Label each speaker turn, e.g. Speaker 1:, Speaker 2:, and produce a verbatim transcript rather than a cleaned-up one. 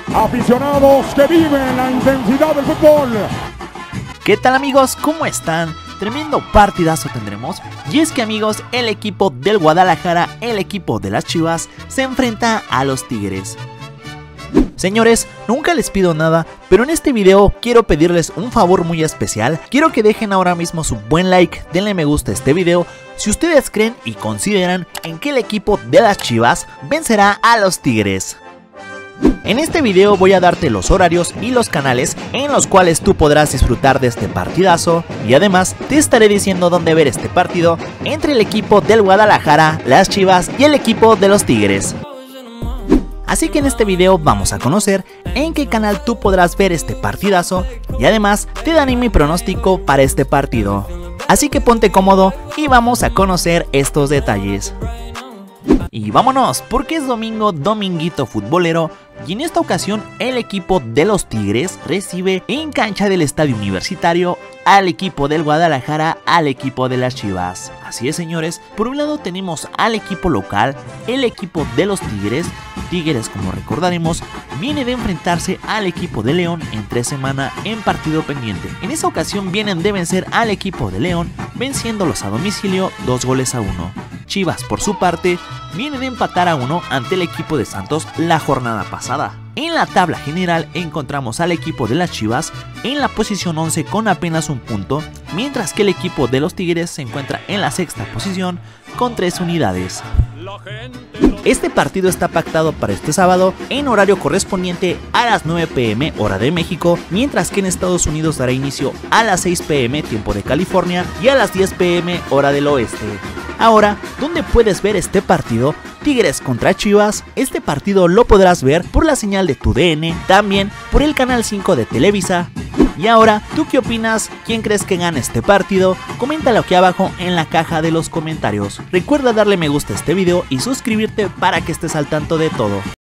Speaker 1: Aficionados que viven la intensidad del fútbol.
Speaker 2: ¿Qué tal, amigos? ¿Cómo están? Tremendo partidazo tendremos. Y es que, amigos, el equipo del Guadalajara, el equipo de las Chivas, se enfrenta a los Tigres. Señores, nunca les pido nada, pero en este video quiero pedirles un favor muy especial. Quiero que dejen ahora mismo su buen like, denle me gusta a este video si ustedes creen y consideran en que el equipo de las Chivas vencerá a los Tigres. En este video voy a darte los horarios y los canales en los cuales tú podrás disfrutar de este partidazo, y además te estaré diciendo dónde ver este partido entre el equipo del Guadalajara, las Chivas y el equipo de los Tigres. Así que en este video vamos a conocer en qué canal tú podrás ver este partidazo, y además te daré mi pronóstico para este partido. Así que ponte cómodo y vamos a conocer estos detalles. Y vámonos, porque es domingo, dominguito futbolero, y en esta ocasión el equipo de los Tigres recibe en cancha del Estadio Universitario al equipo del Guadalajara, al equipo de las Chivas. Así es, señores, por un lado tenemos al equipo local, el equipo de los Tigres. Tigres, como recordaremos, viene de enfrentarse al equipo de León entre semana en partido pendiente. En esa ocasión vienen de vencer al equipo de León, venciéndolos a domicilio dos goles a uno. Chivas, por su parte, viene de empatar a uno ante el equipo de Santos la jornada pasada. En la tabla general encontramos al equipo de las Chivas en la posición once con apenas un punto, mientras que el equipo de los Tigres se encuentra en la sexta posición con tres unidades. Este partido está pactado para este sábado en horario correspondiente a las nueve pe eme hora de México, mientras que en Estados Unidos dará inicio a las seis pe eme tiempo de California y a las diez pe eme hora del oeste. Ahora, ¿dónde puedes ver este partido? Tigres contra Chivas. Este partido lo podrás ver por la señal de tu de ene, también por el canal cinco de Televisa. Y ahora, ¿tú qué opinas? ¿Quién crees que gane este partido? Coméntalo aquí abajo en la caja de los comentarios. Recuerda darle me gusta a este video y suscribirte para que estés al tanto de todo.